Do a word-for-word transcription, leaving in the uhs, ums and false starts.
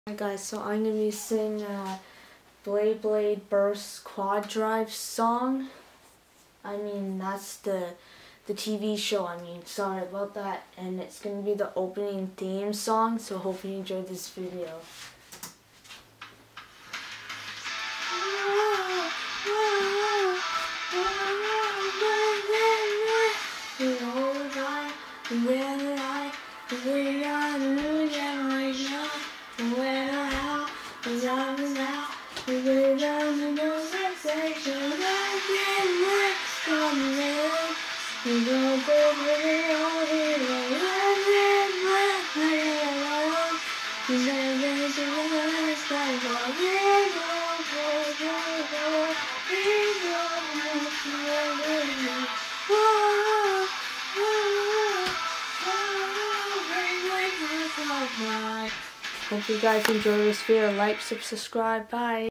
Hi guys, so I'm going to be singing uh, Beyblade Burst Quad Drive song. I mean, that's the the T V show, I mean, sorry about that. And it's going to be the opening theme song, so hope you enjoyed this video. Hope you guys enjoy this video. Like, subscribe, bye.